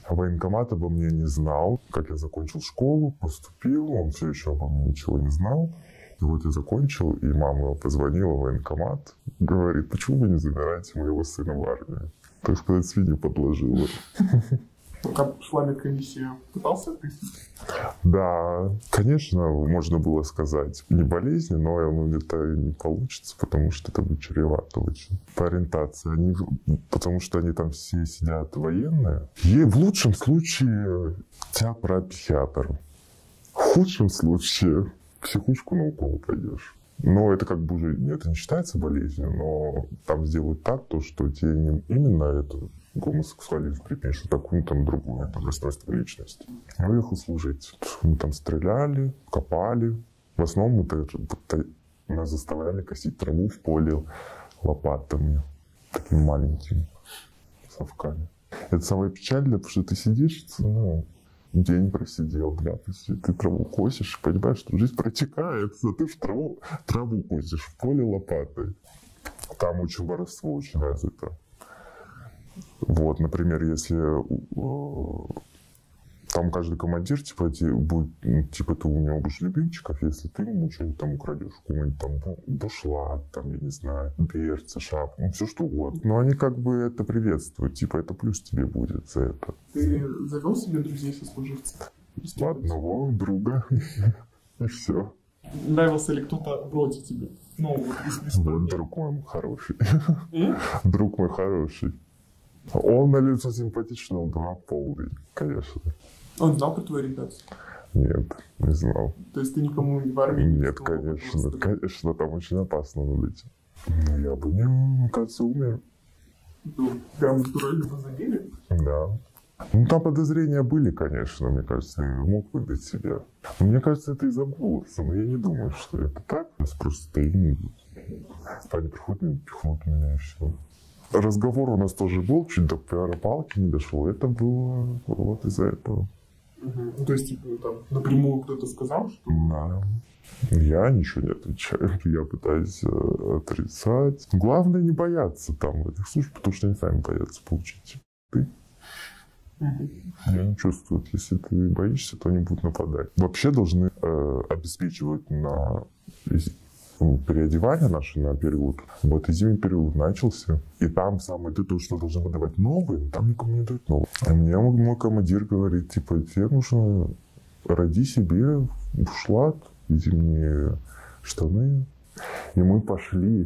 А военкомат обо мне не знал. Как я закончил школу, поступил, он все еще обо мне ничего не знал. И вот я закончил, и мама позвонила в военкомат, говорит, почему вы не забираете моего сына в армию? Так сказать, свинью подложила. Как шла медкомиссия, пытался ты? Да, конечно, можно было сказать, не болезнь, но это не получится, потому что это будет чревато очень. По ориентации, потому что они там все сидят военные. И в лучшем случае тебя пропсихиатр. В худшем случае в психушку на укол пойдешь. Но это как бы уже, это не считается болезнью, но там сделают так, что тебе не именно это гомосексуализм припишут, а какую-то там другую, там, расстройство личности. Я уехал служить. Мы там стреляли, копали. В основном нас заставляли косить траву в поле лопатами, такими маленькими совками. Это самое печальное, потому что ты сидишь, день просидел, 2 просидел, ты траву косишь, понимаешь, что жизнь протекает, а ты в траву косишь в поле лопатой. Там очень воровство очень развито. Вот, например, если там каждый командир, будет, ты у него будешь любимчиков, если ты ему что-нибудь там украдешь, какой-нибудь там бушлат, там, я не знаю, берцы, шапку, все что угодно. Но они как бы это приветствуют, это плюс тебе будет за это. Ты завел себе друзей-сослуживцев? Одного друга, и все. Нравился ли кто-то вроде тебе? Вот друг мой хороший. Друг мой хороший. Он на лицо симпатичный, он полный, конечно. Он знал про твою ориентацию? Нет, не знал. То есть ты никому в армии не Нет, конечно, там очень опасно над этим. Я бы, мне кажется, умер. Прям натурально бы забили? Да. Там подозрения были, конечно, мне кажется, мог выдать себя. Но мне кажется, это из-за голоса, но я не думаю, что это так. У нас просто стоим, Таня приходит, пихнут меня и все. Разговор у нас тоже был, чуть до палки не дошел. Это было вот из-за этого. То есть, там напрямую кто-то сказал, что... Да. Я ничего не отвечаю. Я пытаюсь отрицать. Главное не бояться там в этих случаях, потому что они сами боятся получить. Ты? Я не чувствую. Если ты боишься, то они будут нападать. Вообще должны обеспечивать на переодевание наше на период. Вот и зимний период начался. И там самое то, что должны выдавать новые, там никому не дают новые. А мне мой командир говорит, тебе нужно роди себе бушлат, зимние штаны. И мы пошли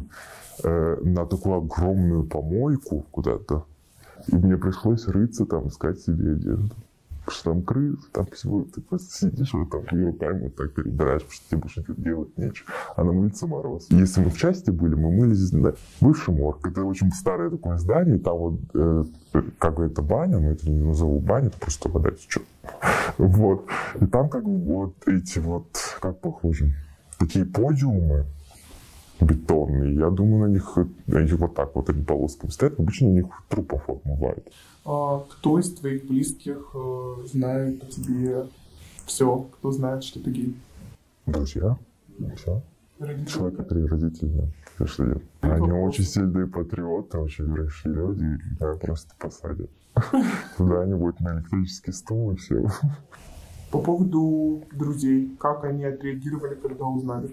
на такую огромную помойку куда-то. И мне пришлось рыться там, искать себе одежду. Потому что там крысы, там всего. Ты просто сидишь вот там и руками вот так перебираешь, потому что тебе больше делать нечего. А на улице мороз. Если мы в части были, мы мылись, бывший морг. Это очень старое такое здание. И там вот, как бы это баня, но это не назову баня, это просто вода течет. Вот. И там как бы вот эти вот, как похоже, такие подиумы бетонные. Я думаю, на них вот так вот они полосками стоят. Обычно у них трупов отмывают. А кто из твоих близких знает о тебе все? Кто знает, что ты гей? Друзья. Все. Человека 3 родителей нет. Конечно, нет. Они очень сильные патриоты, очень верующие люди. И меня просто посадят. Куда-нибудь на электрический стул и все. По поводу друзей. Как они отреагировали, когда узнали?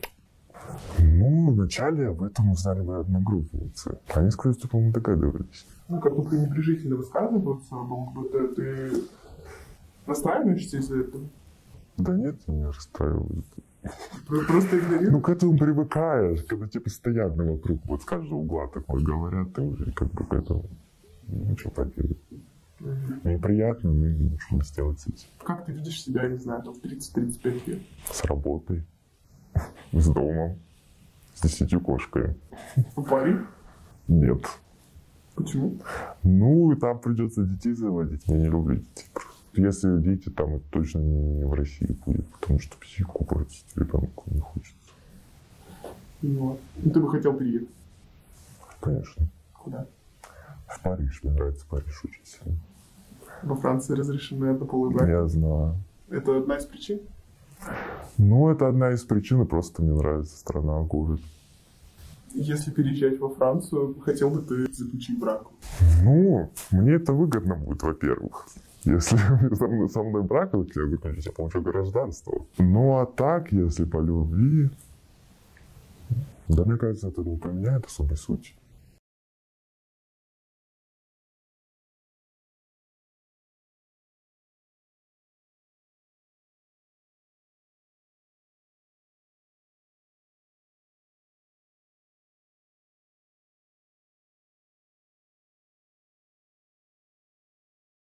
Вначале об этом узнали мои одногруппницы. Они, скорее всего, по-моему, догадывались. Как бы пренебрежительно высказываться, будто ты расстраиваешься из-за этого? Да нет, я не расстраиваюсь. Просто игнорируешь? К этому привыкаешь, когда тебе постоянно вокруг, вот с каждого угла такое говорят, ты уже как бы к этому ничего поделать. Неприятно, но ничего не сделать с этим. Как ты видишь себя, не знаю, в 30-35 лет? С работой, с домом, с 10 кошками. В паре? Нет. Почему? И там придется детей заводить. Я не люблю детей. Если дети, там это точно не в России будет, потому что психику портить ребенку не хочется. Ты бы хотел переехать? Конечно. Куда? В Париж. Мне нравится Париж очень сильно. Во Франции разрешены однополые браки? Я знаю. Это одна из причин? Это одна из причин, и просто мне нравится страна, город. Если переезжать во Францию, хотел бы ты заключить брак? Мне это выгодно будет, во-первых. Если со мной брак хотят заключить, я получу гражданство. Ну а так, если по любви, да, мне кажется, это не поменяет особой сути.